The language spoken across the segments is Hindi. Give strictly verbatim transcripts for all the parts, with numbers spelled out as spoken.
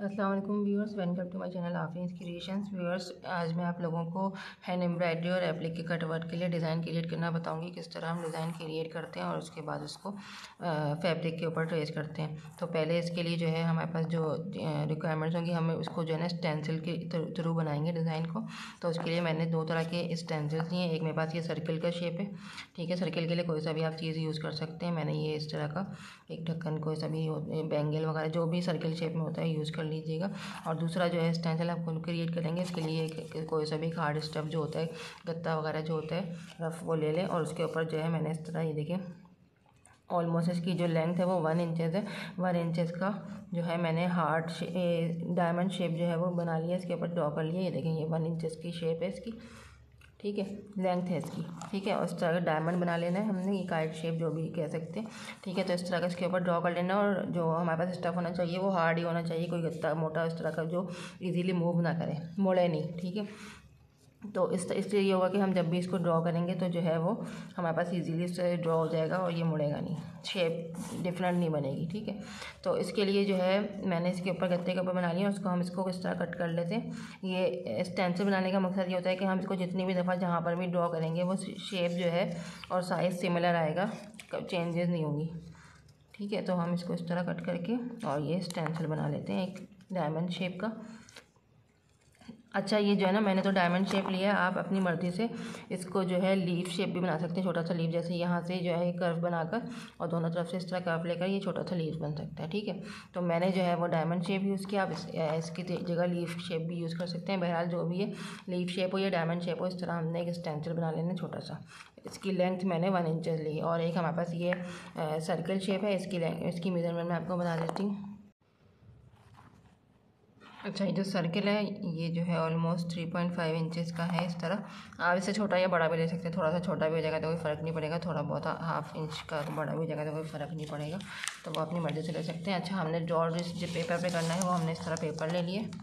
अस्सलाम वालेकुम viewers, welcome to my channel Afreen's creations. Viewers, आज मैं आप लोगों को हैंड एम्ब्रॉयडरी और एप्लिक कट वर्क के लिए डिज़ाइन क्रिएट करना बताऊंगी। किस तरह हम डिज़ाइन क्रिएट करते हैं और उसके बाद उसको फैब्रिक के ऊपर ट्रेस करते हैं। तो पहले इसके लिए जो है हमारे पास जो रिक्वायरमेंट्स होंगी, हमें उसको जो है ना स्टेंसिल के थ्रू बनाएंगे डिज़ाइन को। तो उसके लिए मैंने दो तरह के स्टेंसिल्स लिए। एक मेरे पास ये सर्किल का शेप है, ठीक है। सर्किल के लिए कोई सा भी आप चीज़ यूज़ कर सकते हैं। मैंने ये इस तरह का एक ढक्कन, कोई सा भी बैंगल वगैरह जो भी सर्किल शेप में होता है यूज़ कर लीजिएगा। और दूसरा जो है स्टेंसिल आपको क्रिएट करेंगे, इसके लिए कोई सा भी हार्ड स्टफ जो होता है, गत्ता वगैरह जो होता है रफ, वो ले लें। और उसके ऊपर जो है मैंने इस तरह, ये देखिए, ऑलमोस्ट इसकी जो लेंथ है वो वन इंचेस है। वन इंचेस का जो है मैंने हार्ट डायमंड शेप जो है वो बना लिया, इसके ऊपर ड्रॉ कर लिया। ये देखें, ये वन इंचेस की शेप है इसकी, ठीक है, लेंथ है इसकी, ठीक है। और इस तरह का डायमंड बना लेना है हमने, ये काइट शेप जो भी कह सकते हैं, ठीक है। तो इस तरह का इसके ऊपर ड्रॉ कर लेना। और जो हमारे पास स्टफ होना चाहिए वो हार्ड ही होना चाहिए, कोई गत्ता मोटा इस तरह का जो इजीली मूव ना करे, मुड़े नहीं, ठीक है। तो इस इससे ये होगा कि हम जब भी इसको ड्रॉ करेंगे तो जो है वो हमारे पास इजीली से ड्रॉ हो जाएगा और ये मुड़ेगा नहीं, शेप डिफरेंट नहीं बनेगी, ठीक है। तो इसके लिए जो है मैंने इसके ऊपर गत्ते के ऊपर बना लिया। उसको हम इसको किस तरह कट कर लेते हैं। ये स्टेंसिल बनाने का मकसद ये होता है कि हम इसको जितनी भी दफ़ा जहाँ पर भी ड्रॉ करेंगे वो शेप जो है और साइज़ सिमिलर आएगा, चेंजेस नहीं होंगी, ठीक है। तो हम इसको इस तरह कट करके और ये स्टेंसिल बना लेते हैं एक डायमंड शेप का। अच्छा, ये जो है ना, मैंने तो डायमंड शेप लिया है, आप अपनी मर्ज़ी से इसको जो है लीफ शेप भी बना सकते हैं, छोटा सा लीफ, जैसे यहाँ से जो है कर्व बनाकर और दोनों तरफ से इस तरह कर्व लेकर ये छोटा सा लीफ बन सकता है, ठीक है। तो मैंने जो है वो डायमंड शेप यूज़ किया। आप इस, इसकी जगह लीफ शेप भी यूज़ कर सकते हैं। बहरहाल जो भी है, लीफ शेप हो या डायमंड शेप हो, इस तरह हमने एक स्टेंसिल बना लेना छोटा सा। इसकी लेंथ मैंने वन इंच ली। और एक हमारे पास ये सर्कल शेप है, इसकी इसकी मेजरमेंट मैं आपको बता देती हूँ। अच्छा, ये जो सर्किल है ये जो है almost three point five inches का है। इस तरह आप इससे छोटा या बड़ा भी ले सकते हैं। थोड़ा सा छोटा भी हो जाएगा तो कोई फ़र्क नहीं पड़ेगा, थोड़ा बहुत हाफ इंच का बड़ा भी हो जाएगा तो कोई फ़र्क नहीं पड़ेगा, तो वो अपनी मर्ज़ी से ले सकते हैं। अच्छा, हमने ड्रॉ जिस पेपर पे करना है वो हमने इस तरह पेपर ले लिए।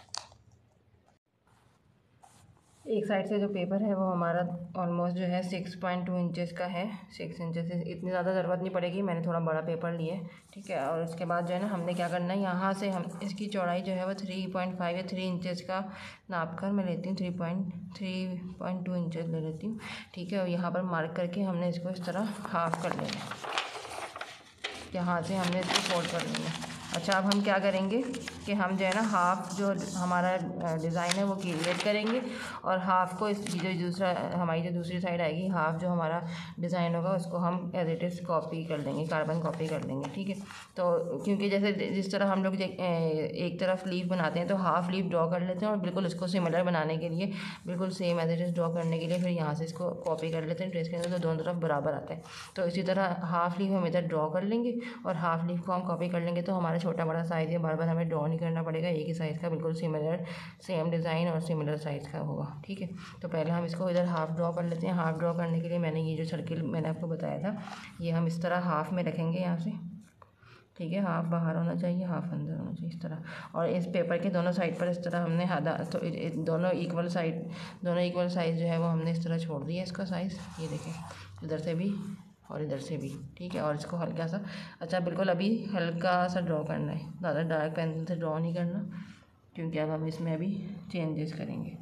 एक साइड से जो पेपर है वो हमारा ऑलमोस्ट जो है सिक्स पॉइंट टू इंचज़ का है। सिक्स इंचज़ से इतनी ज़्यादा ज़रूरत नहीं पड़ेगी, मैंने थोड़ा बड़ा पेपर लिया है, ठीक है। और उसके बाद जो है ना हमने क्या करना है, यहाँ से हम इसकी चौड़ाई जो है वो थ्री पॉइंट फाइव या थ्री इंचज़ का नाप कर मैं लेती हूँ, three point three point two inches ले लेती हूँ, ठीक है। और यहाँ पर मार्क करके हमने इसको इस तरह हाफ कर लेना है, यहाँ से हमने इसको फोल्ड कर लेना है। अच्छा, अब हम क्या करेंगे कि हम जो है ना हाफ़ जो हमारा डिज़ाइन है वो क्रिएट करेंगे और हाफ़ को इस जो दूसरा हमारी जो दूसरी साइड आएगी, हाफ़ जो हमारा डिज़ाइन होगा उसको हम एज इट इज़ कॉपी कर लेंगे, कार्बन कॉपी कर लेंगे, ठीक है। तो क्योंकि जैसे जिस तरह हम लोग एक तरफ लीफ बनाते हैं तो हाफ़ लीफ ड्रॉ कर लेते हैं और बिल्कुल उसको सिमिलर बनाने के लिए, बिल्कुल same as it is draw करने के लिए फिर यहाँ से इसको कॉपी कर लेते हैं ट्रेस के अंदर, तो दोनों तरफ बराबर आता है। तो इसी तरह हाफ़ लीफ हम इधर ड्रॉ कर लेंगे और हाफ़ लीफ को हम कॉपी कर लेंगे, तो हमारा छोटा बड़ा साइज़ है, बार बार हमें ड्रॉ नहीं करना पड़ेगा, एक ही साइज़ का बिल्कुल सिमिलर सेम डिज़ाइन और सिमिलर साइज़ का होगा, ठीक है। तो पहले हम इसको इधर हाफ़ ड्रॉ कर लेते हैं। हाफ़ ड्रॉ करने के लिए मैंने ये जो सर्किल मैंने आपको बताया था, ये हम इस तरह हाफ़ में रखेंगे यहाँ से, ठीक है। हाफ़ बाहर होना चाहिए, हाफ़ अंदर होना चाहिए, इस तरह। और इस पेपर के दोनों साइड पर इस तरह हमने आधा, तो दोनों इक्वल साइड, दोनों इक्वल साइज़ जो है वो हमने इस तरह छोड़ दिया इसका साइज़, ये देखें, इधर से भी और इधर से भी, ठीक है। और इसको हल्का सा, अच्छा बिल्कुल अभी हल्का सा ड्रॉ करना है, ज़्यादा डार्क पेंसिल से ड्रॉ नहीं करना, क्योंकि अब हम इसमें अभी चेंजेस करेंगे।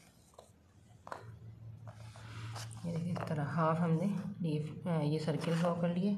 ये देखिए, इस तरह हाफ हमने लीफ ये सर्किल ड्रॉ कर लिए।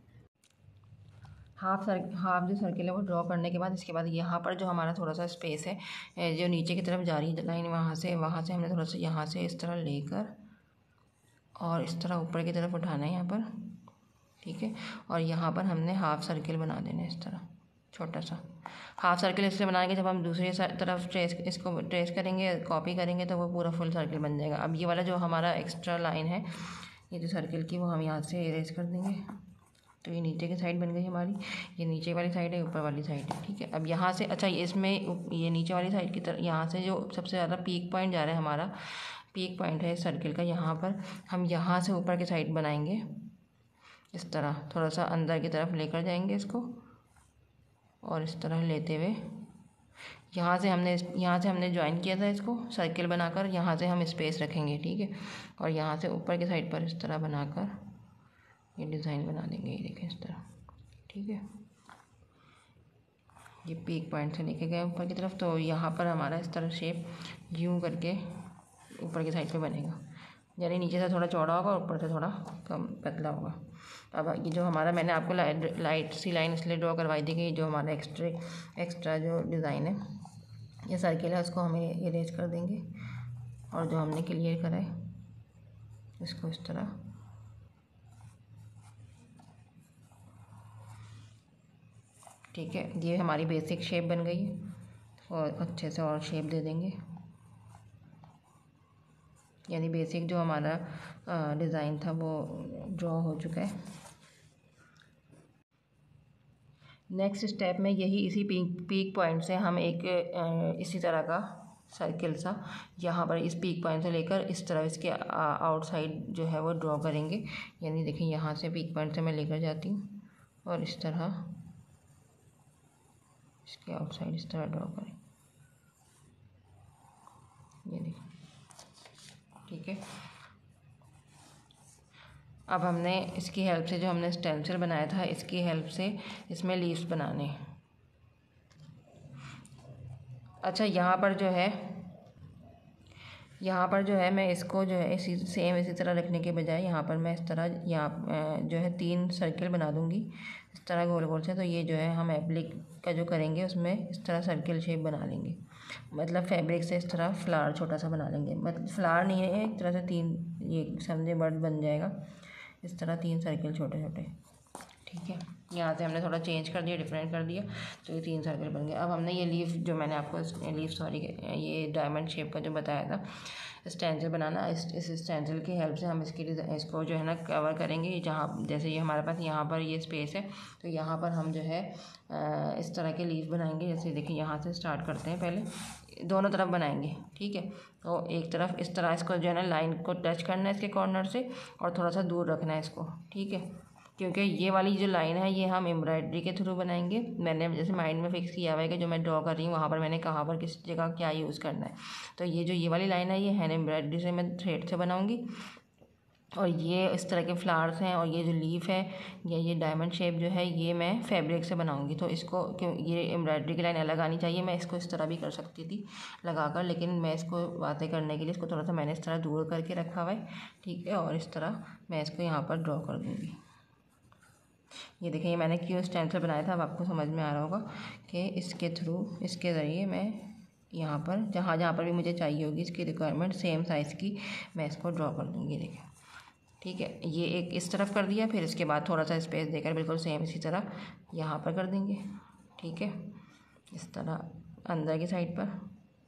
हाफ सर हाफ जो सर्किल है वो ड्रॉ करने के बाद, इसके बाद यहाँ पर जो हमारा थोड़ा सा स्पेस है जो नीचे की तरफ जा रही लाइन, वहाँ से वहाँ से हमने थोड़ा सा यहाँ से इस तरह लेकर और इस तरह ऊपर की तरफ उठाना है यहाँ पर, ठीक है। और यहाँ पर हमने हाफ़ सर्किल बना देना है इस तरह छोटा सा। हाफ़ सर्किल इसलिए बनाएंगे, जब हम दूसरी तरफ ट्रेस इसको ट्रेस करेंगे, कॉपी करेंगे तो वो पूरा फुल सर्किल बन जाएगा। अब ये वाला जो हमारा एक्स्ट्रा लाइन है, ये जो सर्किल की, वो हम यहाँ से इरेज कर देंगे। तो ये नीचे की साइड बन गई हमारी, ये नीचे वाली साइड है, ऊपर वाली साइड है, ठीक है। अब यहाँ से, अच्छा इसमें ये नीचे वाली साइड की तरफ, यहाँ से जो सबसे ज़्यादा पीक पॉइंट जा रहा है, हमारा पीक पॉइंट है सर्किल का, यहाँ पर हम यहाँ से ऊपर की साइड बनाएंगे इस तरह, थोड़ा सा अंदर की तरफ लेकर जाएंगे इसको और इस तरह लेते हुए यहाँ से हमने यहाँ से हमने ज्वाइन किया था इसको सर्किल बनाकर, यहाँ से हम स्पेस रखेंगे, ठीक है। और यहाँ से ऊपर की साइड पर इस तरह बनाकर ये डिज़ाइन बना देंगे, ये देखें इस तरह, ठीक है। ये पीक पॉइंट से लेके गए ऊपर की तरफ, तो यहाँ पर हमारा इस तरह शेप यूँ करके ऊपर की साइड पे बनेगा, यानी नीचे से थोड़ा चौड़ा होगा और ऊपर से थोड़ा कम पतला होगा। अब ये जो हमारा मैंने आपको लाइट लाइट सी लाइन इसलिए ड्रॉ करवाई थी कि जो हमारा एक्स्ट्रा एक्स्ट्रा जो डिज़ाइन है, ये सर्किल है, उसको हमें इरेज कर देंगे और जो हमने क्लियर करा है इसको इस तरह ठीक है। ये हमारी बेसिक शेप बन गई है और अच्छे से और शेप दे देंगे, यानी बेसिक जो हमारा डिज़ाइन था वो ड्रॉ हो चुका है। नेक्स्ट स्टेप में यही इसी पीक पीक पॉइंट से हम एक इसी तरह का सर्किल सा यहाँ पर इस पीक पॉइंट से लेकर इस तरह इसके आउटसाइड जो है वो ड्रॉ करेंगे। यानी देखिए यहाँ से पीक पॉइंट से मैं लेकर जाती हूँ और इस तरह इसके आउटसाइड इस तरह ड्रॉ करें, ये देखिए ठीक है। अब हमने इसकी हेल्प से जो हमने स्टेंसिल बनाया था इसकी हेल्प से इसमें लीव्स बनाने हैं। अच्छा यहाँ पर जो है यहाँ पर जो है मैं इसको जो है इसी सेम इसी तरह रखने के बजाय यहाँ पर मैं इस तरह यहाँ जो है तीन सर्किल बना दूँगी इस तरह गोल गोल से। तो ये जो है हम एप्लिक का जो करेंगे उसमें इस तरह सर्किल शेप बना लेंगे, मतलब फैब्रिक से इस तरह फ्लावर छोटा सा बना लेंगे, मतलब फ्लावर नहीं है, एक तरह से तीन ये समझे बर्ड बन जाएगा इस तरह, तीन सर्किल छोटे छोटे ठीक है। यहाँ से हमने थोड़ा चेंज कर दिया, डिफरेंट कर दिया, तो ये तीन सर्कल बन गए। अब हमने ये लीफ जो मैंने आपको लीफ सॉरी ये डायमंड शेप का जो बताया था स्टेंसिल बनाना, इस इस स्टेंसिल की हेल्प से हम इसकी इसको जो है ना कवर करेंगे। जहाँ जैसे ये हमारे पास यहाँ पर ये स्पेस है तो यहाँ पर हम जो है इस तरह के लीफ बनाएंगे। जैसे देखिए यहाँ से स्टार्ट करते हैं, पहले दोनों तरफ बनाएंगे ठीक है। तो एक तरफ इस तरह इसको जो है ना लाइन को टच करना है इसके कॉर्नर से और थोड़ा सा दूर रखना है इसको ठीक है, क्योंकि ये वाली जो लाइन है ये हम एम्ब्रॉयडरी के थ्रू बनाएंगे। मैंने जैसे माइंड में फिक्स किया हुआ है कि जो मैं ड्रॉ कर रही हूँ वहाँ पर मैंने कहाँ पर किस जगह क्या यूज़ करना है। तो ये जो ये वाली लाइन है ये हैंड एम्ब्रॉयडरी से मैं थ्रेड से बनाऊँगी और ये इस तरह के फ्लावर्स हैं और ये जो लीफ है या ये डायमंड शेप जो है ये मैं फैब्रिक से बनाऊंगी। तो इसको क्यों ये एम्ब्रॉयडरी की लाइन अलग आनी चाहिए, मैं इसको इस तरह भी कर सकती थी लगाकर, लेकिन मैं इसको बातें करने के लिए इसको थोड़ा सा मैंने इस तरह दूर करके रखा हुआ है ठीक है। और इस तरह मैं इसको यहाँ पर ड्रॉ कर दूँगी। ये देखिए ये मैंने क्यों स्टेंसिल बनाया था, अब आपको समझ में आ रहा होगा कि इसके थ्रू इसके ज़रिए मैं यहाँ पर जहाँ जहाँ पर भी मुझे चाहिए होगी इसकी रिक्वायरमेंट सेम साइज़ की मैं इसको ड्रॉ कर दूँगी। देखिए ठीक है, ये एक इस तरफ कर दिया, फिर इसके बाद थोड़ा सा स्पेस देकर बिल्कुल सेम इसी तरह यहाँ पर कर देंगे ठीक है, इस तरह अंदर की साइड पर।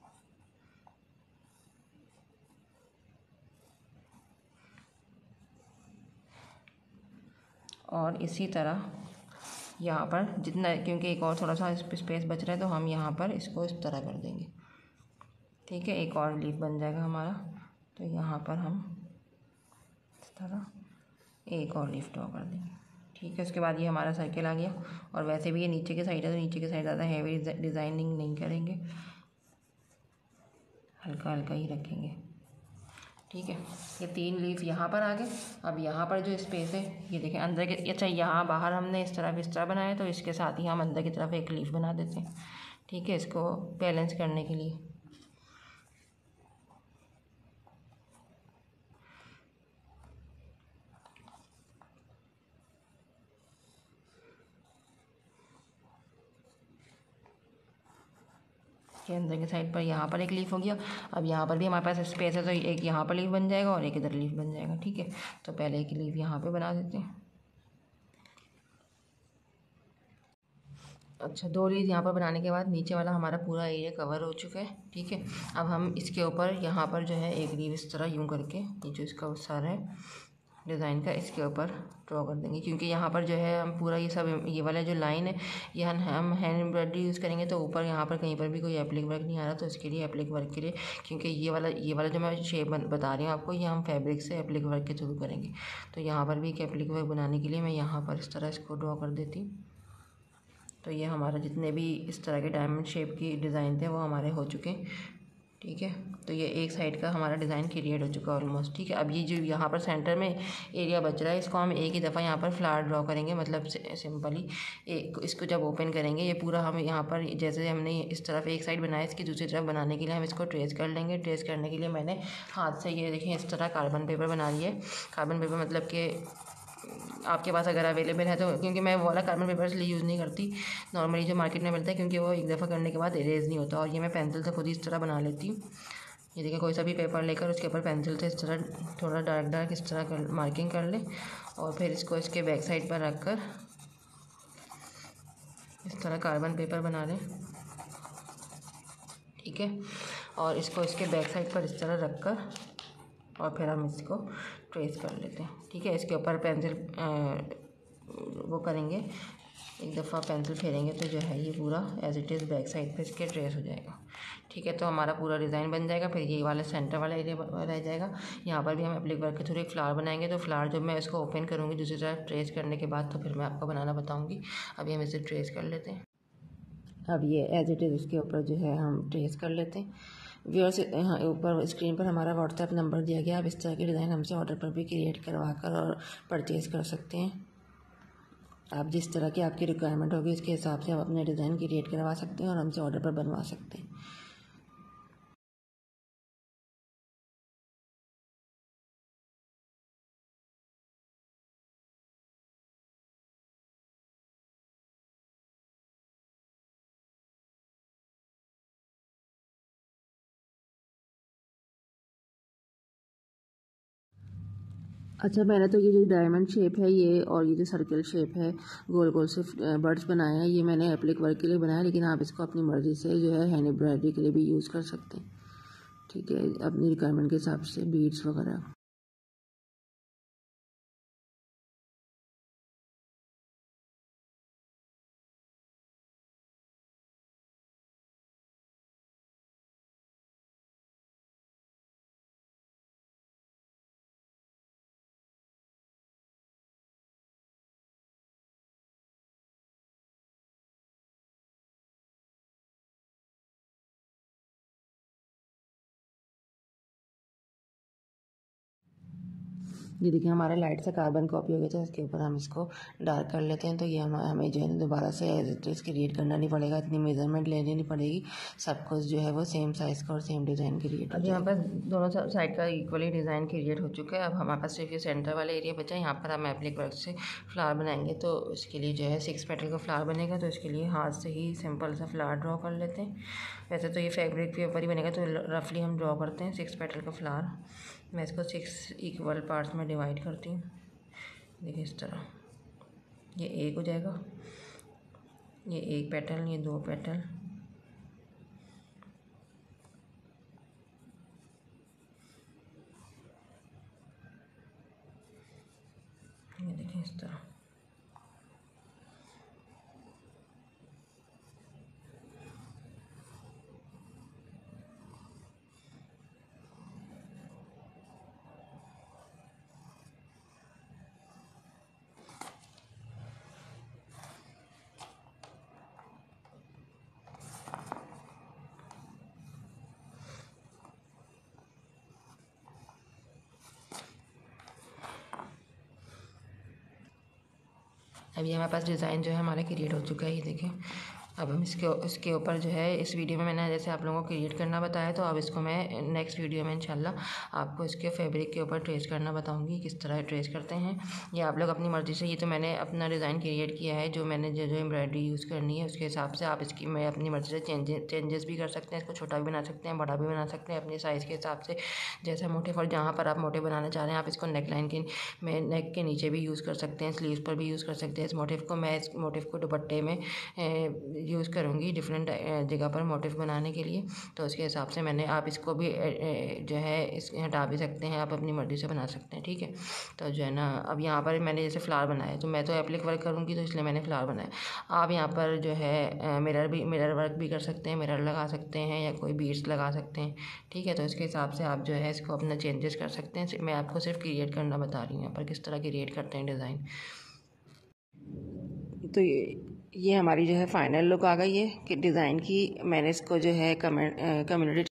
और इसी तरह यहाँ पर जितना, क्योंकि एक और थोड़ा सा स्पेस बच रहा है तो हम यहाँ पर इसको इस तरह कर देंगे ठीक है, एक और लीफ बन जाएगा हमारा। तो यहाँ पर हम इस तरह एक और लीफ ड्रॉ कर देंगे ठीक है। उसके बाद ये हमारा सर्किल आ गया और वैसे भी ये नीचे की साइड है तो नीचे की साइड ज़्यादा हैवी डिज़ाइनिंग नहीं करेंगे, हल्का हल्का ही रखेंगे ठीक है। ये तीन लीफ यहाँ पर आ गए। अब यहाँ पर जो स्पेस है ये देखें अंदर के, अच्छा यहाँ बाहर हमने इस तरफ इस तरह बनाया तो इसके साथ ही हम अंदर की तरफ एक लीफ बना देते हैं ठीक है, इसको बैलेंस करने के लिए। के अंदर के साइड पर यहाँ पर एक लीफ हो गया। अब यहाँ पर भी हमारे पास स्पेस है तो एक यहाँ पर लीफ बन जाएगा और एक इधर लीफ बन जाएगा ठीक है। तो पहले एक लीफ यहाँ पे बना देते हैं। अच्छा दो लीफ यहाँ पर बनाने के बाद नीचे वाला हमारा पूरा एरिया कवर हो चुका है ठीक है। अब हम इसके ऊपर यहाँ पर जो है एक लीफ इस तरह यूँ करके ये जो इसका सारा है डिज़ाइन का इसके ऊपर ड्रॉ कर देंगे, क्योंकि यहाँ पर जो है हम पूरा ये सब ये वाला जो लाइन है ये हम हैंड एम्ब्रॉयडरी यूज़ करेंगे तो ऊपर यहाँ पर कहीं पर भी कोई एप्लिक वर्क नहीं आ रहा। तो इसके लिए एप्लिक वर्क के लिए, क्योंकि ये वाला ये वाला जो मैं शेप बता रही हूँ आपको ये हम फैब्रिक से एप्लिक वर्क के थ्रू करेंगे। तो यहाँ पर भी एक एप्लिक वर्क बनाने के लिए मैं यहाँ पर इस तरह इसको ड्रॉ कर देती हूँ। तो ये हमारा जितने भी इस तरह के डायमंड शेप की डिज़ाइन थे वो हमारे हो चुके हैं ठीक है। तो ये एक साइड का हमारा डिज़ाइन क्रिएट हो चुका है ऑलमोस्ट। ठीक है, अब ये जो यहाँ पर सेंटर में एरिया बच रहा है इसको हम एक ही दफ़ा यहाँ पर फ्लावर ड्रॉ करेंगे, मतलब सिंपली एक इसको जब ओपन करेंगे ये पूरा हम यहाँ पर जैसे हमने इस तरफ एक साइड बनाया इसकी दूसरी तरफ बनाने के लिए हम इसको ट्रेस कर लेंगे। ट्रेस करने के लिए मैंने हाथ से ये देखें इस तरह कार्बन पेपर बना लिया है। कार्बन पेपर मतलब कि आपके पास अगर अवेलेबल है तो, क्योंकि मैं वो वाला कार्बन पेपर इसलिए यूज़ नहीं करती नॉर्मली जो मार्केट में मिलता है, क्योंकि वो एक दफ़ा करने के बाद इरेज नहीं होता। और ये मैं पेंसिल से खुद ही इस तरह बना लेती हूँ। ये देखिए कोई सा भी पेपर लेकर उसके ऊपर पेंसिल से इस तरह थोड़ा डार्क डार्क इस तरह कर मार्किंग कर लें और फिर इसको इसके बैक साइड पर रख कर इस तरह कार्बन पेपर बना लें। ठीक है, और इसको इसके बैक साइड पर इस तरह रख कर और फिर हम इसको ट्रेस कर लेते हैं। ठीक है, इसके ऊपर पेंसिल वो करेंगे, एक दफ़ा पेंसिल फेरेंगे तो जो है ये पूरा as it is back side पे इसके ट्रेस हो जाएगा। ठीक है, तो हमारा पूरा डिज़ाइन बन जाएगा। फिर ये वाला सेंटर वाला एरिया रह जाएगा। यहाँ पर भी हम एप्लिक वर्क के थ्रू एक फ्लावर बनाएंगे। तो फ्लावर जब मैं इसको ओपन करूँगी दूसरी तरफ ट्रेस करने के बाद तो फिर मैं आपको बनाना बताऊँगी। अभी हम इसे ट्रेस कर लेते हैं। अब ये एज इट इज़ इसके ऊपर जो है हम ट्रेस कर लेते हैं। व्यूअर्स यहाँ ऊपर स्क्रीन पर हमारा व्हाट्सएप नंबर दिया गया। आप इस तरह के डिज़ाइन हमसे ऑर्डर पर भी क्रिएट करवा कर और परचेज़ कर सकते हैं। आप जिस तरह की आपकी रिक्वायरमेंट होगी उसके हिसाब से आप अपने डिज़ाइन क्रिएट करवा सकते हैं और हमसे ऑर्डर पर बनवा सकते हैं। अच्छा, मैंने तो ये जो डायमंड शेप है ये और ये जो सर्कल शेप है गोल गोल से बर्ड्स बनाए हैं ये मैंने एप्लिक वर्क के लिए बनाया, लेकिन आप इसको अपनी मर्ज़ी से जो है हैंड एम्ब्रॉयडरी के लिए भी यूज़ कर सकते हैं। ठीक है, अपनी रिक्वायरमेंट के हिसाब से बीड्स वगैरह। ये देखिए हमारा लाइट सा कार्बन कॉपी हो गया था, इसके ऊपर हम इसको डार्क कर लेते हैं। तो ये हम हमें जो है दोबारा से एज इट इज़ क्रिएट करना नहीं पड़ेगा, इतनी मेजरमेंट लेनी नहीं पड़ेगी। सब कुछ जो है वो सेम साइज़ का और सेम डिज़ाइन क्रिएट हो जाएगा। यहाँ पर दोनों साइड का इक्वली डिज़ाइन क्रिएट हो चुका है। अब हमारे पास सिर्फ ये सेंटर वाला एरिया बचा है, यहाँ पर हम एप्लिक वर्क से फ्लावर बनाएंगे। तो इसके लिए जो है सिक्स पेटल का फ्लावर बनेगा, तो इसके लिए हाथ से ही सिंपल सा फ्लावर ड्रॉ कर लेते हैं। वैसे तो ये फैब्रिक के ऊपर ही बनेगा, तो रफली हम ड्रॉ करते हैं सिक्स पेटल का फ्लावर। मैं इसको सिक्स इक्वल पार्ट्स में डिवाइड करती हूँ। देखिए इस तरह ये एक हो जाएगा, ये एक पेटल, ये दो पेटल, ये देखिए इस तरह। अभी हमारे पास डिज़ाइन जो है हमारा क्रिएट हो चुका है, ये देखें। अब हम इसके इसके ऊपर जो है इस वीडियो में मैंने जैसे आप लोगों को क्रिएट करना बताया, तो अब इसको मैं नेक्स्ट वीडियो में इंशाल्लाह आपको इसके फैब्रिक के ऊपर ट्रेस करना बताऊंगी किस तरह ट्रेस करते हैं। ये आप लोग अपनी मर्ज़ी से, ये तो मैंने अपना डिज़ाइन क्रिएट किया है, जो मैंने जो जो एम्ब्रॉयडरी यूज़ करनी है उसके हिसाब से आप इसकी मैं अपनी मर्ज़ी से चेंजेस चेंजेस भी कर सकते हैं। इसको छोटा भी बना सकते हैं, बड़ा भी बना सकते हैं अपने साइज़ के हिसाब से, जैसा मोटिव। और जहाँ पर आप मोटिव बनाना चाह रहे हैं आप इसको नेक लाइन के में नेक के नीचे भी यूज़ कर सकते हैं, स्लीव्स पर भी यूज़ कर सकते हैं। इस मोटिव को मैं इस मोटिव को दुपट्टे में यूज़ करूँगी डिफरेंट जगह पर मोटिव बनाने के लिए। तो उसके हिसाब से मैंने, आप इसको भी जो है इस हटा भी सकते हैं, आप अपनी मर्ज़ी से बना सकते हैं। ठीक है, तो जो है ना अब यहाँ पर मैंने जैसे फ्लावर बनाया, तो मैं तो एप्लिक वर्क करूँगी तो इसलिए मैंने फ्लावर बनाया। आप यहाँ पर जो है मिरर भी मिरर वर्क भी कर सकते हैं, मिरर लगा सकते हैं या कोई बीड्स लगा सकते हैं। ठीक है, तो इसके हिसाब से आप जो है इसको अपना चेंजेस कर सकते हैं। मैं आपको सिर्फ क्रिएट करना बता रही हूँ यहाँ पर किस तरह क्रिएट करते हैं डिज़ाइन। तो ये ये हमारी जो है फाइनल लुक आ गई है कि डिज़ाइन की। मैंने इसको जो है कमेंट कम्युनिटी